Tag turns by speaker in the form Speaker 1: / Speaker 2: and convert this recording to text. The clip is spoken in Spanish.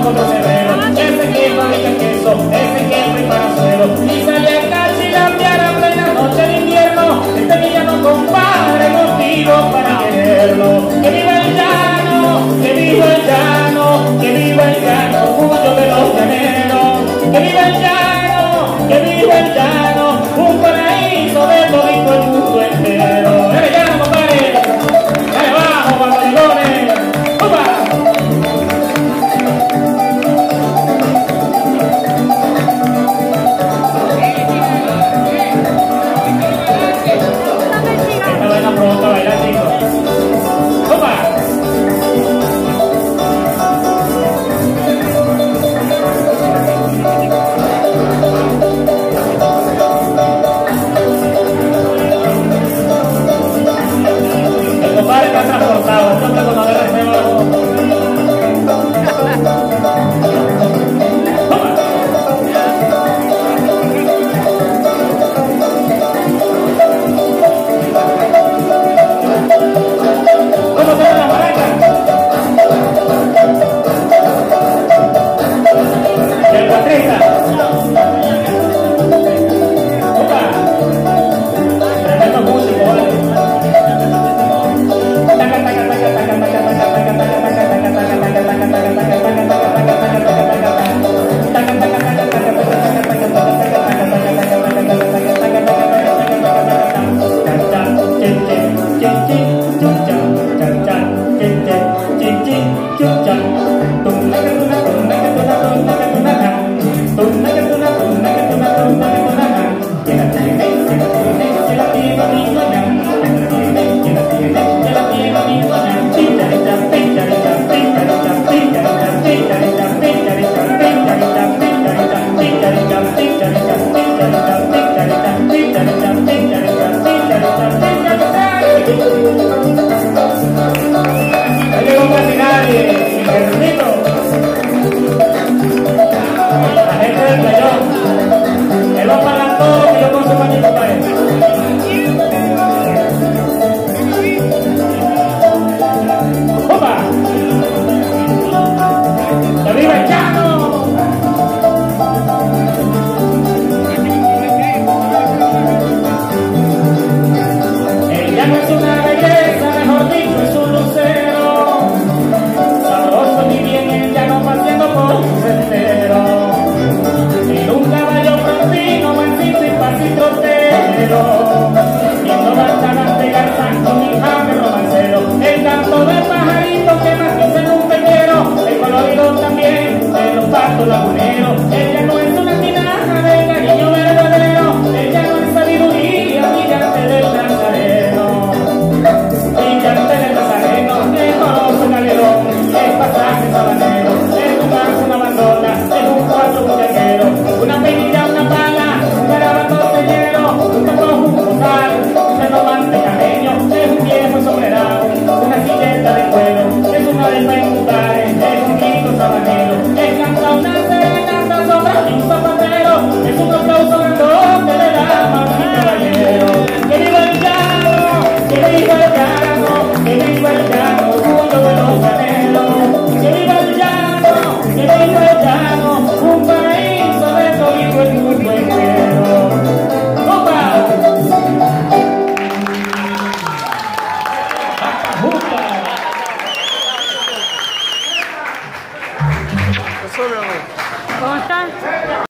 Speaker 1: otro severo, ese que fabrica queso, ese que prepara suelo, y sale a cachilambear a plena noche de invierno. Este villano, compadre, motivo para quererlo. Que viva el llano, que viva el llano, que viva el llano, orgullo de los llaneros. Que viva el llano, que viva el llano, un paraíso de todito el mundo entero. ¡Eres llano, compadre! ¡Ahí abajo, bandolilones! ¡Opa! Esta vaina pronto a bailar, chicos. ¡Opa! El compadre está transportado, entonces cuando le recebo ¿cómo se llama la maraca? El cuatrista. Opa. Tremendo músico, ¿vale? Ella no es una tinaja de cariño verdadero, ella no es sabiduría, brillante del Nazareno, brillante del Nazareno, es conoce un alerón, es pasaje sabanero, es un marzo, una bandona, es un cuatro muñequero, una peinilla, una pala, un garabato sellero, un tapo, un bozal, un renomante cameño, es un viejo sombrerado, una silleta de cuero, es una arepa en Cutares, es un grito sabanero, es canta una serenata sobre un zapatero, es un aplauso grandote de damas y caballeros. ¡Que viva el llano! ¡Que viva el llano! ¡Que viva el llano! ¡Orgullo de los llaneros! ¡Que viva el llano! ¡Que viva el llano! ¡Un paraíso de todo el mundo entero! ¡Opa!
Speaker 2: ¿Cómo están?